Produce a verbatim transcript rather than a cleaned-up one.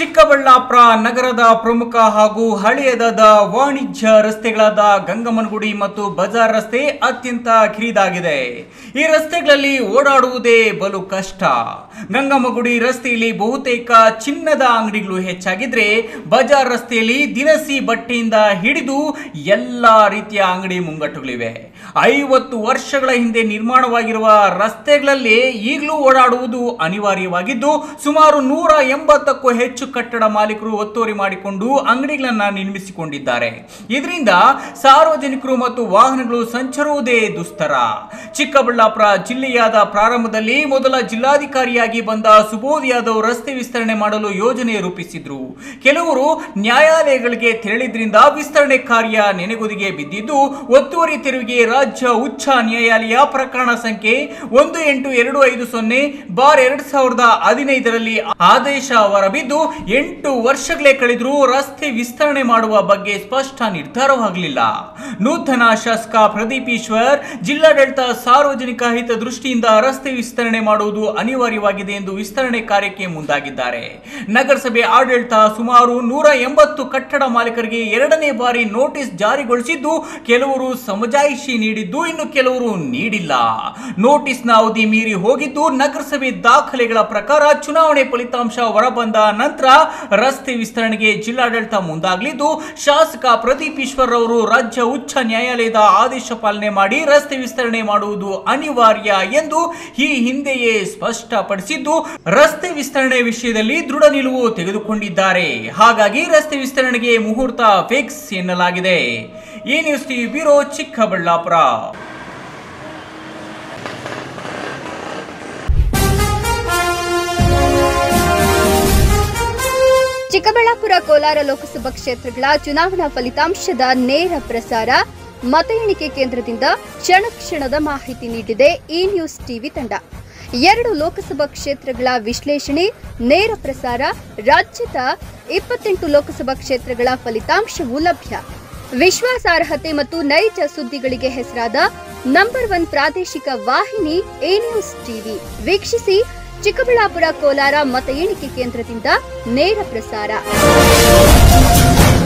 ಚಿಕ್ಕಬಳ್ಳಾಪುರ ನಗರದ ಪ್ರಮುಖ ಹಾಗೂ ಹಳೆಯದಾದ ವಾಣಿಜ್ಯ ರಸ್ತೆಗಳಾದ ಗಂಗಮ್ಮನಗುಡಿ ಮತ್ತು ಬಜಾರ್ ರಸ್ತೆ ಅತ್ಯಂತ ಕಿರಿದಾಗಿದೆ. ಈ ರಸ್ತೆಗಳಲ್ಲಿ ಓಡಾಡುವುದೇ ಬಲು ಕಷ್ಟ. ಗಂಗಮ್ಮನಗುಡಿ ರಸ್ತೆಯಲ್ಲಿ ಬಹುತೇಕ ಚಿನ್ನದ ಅಂಗಡಿಗಳು ಹೆಚ್ಚಾಗಿದ್ರೆ, ಬಜಾರ್ ರಸ್ತೆಯಲ್ಲಿ ದಿನಸಿ ಬಟ್ಟೆಯಿಂದ ಹಿಡಿದು ಎಲ್ಲಾ ರೀತಿಯ ಅಂಗಡಿ ಮುಂಗಟ್ಟುಗಳಿವೆ. ಐವತ್ತು ವರ್ಷಗಳ ಹಿಂದೆ ನಿರ್ಮಾಣವಾಗಿರುವ ರಸ್ತೆಗಳಲ್ಲಿ ಈಗಲೂ ಓಡಾಡುವುದು ಅನಿವಾರ್ಯವಾಗಿದ್ದು, ಸುಮಾರು ನೂರ ಎಂಬತ್ತಕ್ಕೂ ಹೆಚ್ಚು ಕಟ್ಟಡ ಮಾಲೀಕರು ಒತ್ತುವರಿ ಮಾಡಿಕೊಂಡು ಅಂಗಡಿಗಳನ್ನು ನಿರ್ಮಿಸಿಕೊಂಡಿದ್ದಾರೆ. ಇದರಿಂದ ಸಾರ್ವಜನಿಕರು ಮತ್ತು ವಾಹನಗಳು ಸಂಚರಿಸುವುದೇ ದುಸ್ತರ. ಚಿಕ್ಕಬಳ್ಳಾಪುರ ಜಿಲ್ಲೆಯಾದ ಪ್ರಾರಂಭದಲ್ಲಿ ಮೊದಲ ಜಿಲ್ಲಾಧಿಕಾರಿಯಾಗಿ ಬಂದ ಸುಬೋಧ್ ಯಾದವ್ ರಸ್ತೆ ವಿಸ್ತರಣೆ ಮಾಡಲು ಯೋಜನೆ ರೂಪಿಸಿದ್ರು. ಕೆಲವರು ನ್ಯಾಯಾಲಯಗಳಿಗೆ ತೆರಳಿದ್ರಿಂದ ವಿಸ್ತರಣೆ ಕಾರ್ಯ ನೆನೆಗುದಿಗೆ ಬಿದ್ದಿದ್ದು, ಒತ್ತುವರಿ ತೆರವಿಗೆ ರಾಜ್ಯ ಉಚ್ಚ ನ್ಯಾಯಾಲಯ ಪ್ರಕರಣ ಸಂಖ್ಯೆ ಒಂದು ಎಂಟು ಎರಡು ಐದು ಸೊನ್ನೆ ಬಾರ್ ಎರಡ್ ಸಾವಿರದ ಹದಿನೈದರಲ್ಲಿ ಆದೇಶ ಹೊರಬಿದ್ದು, ಎಂಟು ವರ್ಷಗಳೇ ಕಳೆದರೂ ರಸ್ತೆ ವಿಸ್ತರಣೆ ಮಾಡುವ ಬಗ್ಗೆ ಸ್ಪಷ್ಟ ನಿರ್ಧಾರವಾಗಲಿಲ್ಲ. ನೂತನ ಶಾಸಕ ಪ್ರದೀಪ್ ಈಶ್ವರ್ ಜಿಲ್ಲಾಡಳಿತ ಸಾರ್ವಜನಿಕ ಹಿತದೃಷ್ಟಿಯಿಂದ ರಸ್ತೆ ವಿಸ್ತರಣೆ ಮಾಡುವುದು ಅನಿವಾರ್ಯವಾಗಿದೆ ಎಂದು ವಿಸ್ತರಣೆ ಕಾರ್ಯಕ್ಕೆ ಮುಂದಾಗಿದ್ದಾರೆ. ನಗರಸಭೆ ಆಡಳಿತ ಸುಮಾರು ನೂರ ಎಂಬತ್ತು ಕಟ್ಟಡ ಮಾಲೀಕರಿಗೆ ಎರಡನೇ ಬಾರಿ ನೋಟಿಸ್ ಜಾರಿಗೊಳಿಸಿದ್ದು, ಕೆಲವರು ಸಮಜಾಯಿಷಿ ನೀಡಿದ್ದು, ಇನ್ನು ಕೆಲವರು ನೀಡಿಲ್ಲ. ನೋಟಿಸ್ನ ಅವಧಿ ಮೀರಿ ಹೋಗಿದ್ದು, ನಗರಸಭೆ ದಾಖಲೆಗಳ ಪ್ರಕಾರ ಚುನಾವಣೆ ಫಲಿತಾಂಶ ಹೊರಬಂದ ನಂತರ ರಸ್ತೆ ವಿಸ್ತರಣೆಗೆ ಜಿಲ್ಲಾಡಳಿತ ಮುಂದಾಗಲಿದ್ದು, ಶಾಸಕ ಪ್ರದೀಪ್ ಈಶ್ವರ್ ಅವರು ರಾಜ್ಯ ಉಚ್ಚ ನ್ಯಾಯಾಲಯದ ಆದೇಶ ಪಾಲನೆ ಮಾಡಿ ರಸ್ತೆ ವಿಸ್ತರಣೆ ಮಾಡುವುದು ಅನಿವಾರ್ಯ ಎಂದು ಈ ಹಿಂದೆಯೇ ಸ್ಪಷ್ಟಪಡಿಸಿದ್ದು, ರಸ್ತೆ ವಿಸ್ತರಣೆ ವಿಷಯದಲ್ಲಿ ದೃಢ ನಿಲುವು ತೆಗೆದುಕೊಂಡಿದ್ದಾರೆ. ಹಾಗಾಗಿ ರಸ್ತೆ ವಿಸ್ತರಣೆಗೆ ಮುಹೂರ್ತ ಫಿಕ್ಸ್ ಎನ್ನಲಾಗಿದೆ. ಈ news TV bureau, Chikkaballapur. Chikkaballapur Kolar Lok Sabha ಕ್ಷೇತ್ರಗಳ ಚುನಾವಣಾ ಫಲಿತಾಂಶದ ನೇರ ಪ್ರಸಾರ, ಮತ ಎಣಿಕೆ ಕೇಂದ್ರದಿಂದ ಕ್ಷಣ ಕ್ಷಣದ ಮಾಹಿತಿ ನೀಡಿದೆ ಈ ನ್ಯೂಸ್ ಟಿವಿ ತಂಡ. ಎರಡು ಲೋಕಸಭಾ ಕ್ಷೇತ್ರಗಳ ವಿಶ್ಲೇಷಣೆ, ನೇರ ಪ್ರಸಾರ, ರಾಜ್ಯದ ಇಪ್ಪತ್ತೆಂಟು ಲೋಕಸಭಾ ಕ್ಷೇತ್ರಗಳ ಫಲಿತಾಂಶವೂ ಲಭ್ಯ. ವಿಶ್ವಾಸಾರ್ಹತೆ ಮತ್ತು ನೈಜ ಸುದ್ದಿಗಳಿಗೆ ಹೆಸರಾದ ನಂಬರ್ ಒನ್ ಪ್ರಾದೇಶಿಕ ವಾಹಿನಿ ಎ ನ್ಯೂಸ್ ಟಿವಿ. ವೀಕ್ಷಿಸಿ. ಚಿಕ್ಕಬಳ್ಳಾಪುರ ಕೋಲಾರ ಮತ ಎಣಿಕೆ ಕೇಂದ್ರದಿಂದ ನೇರ ಪ್ರಸಾರ.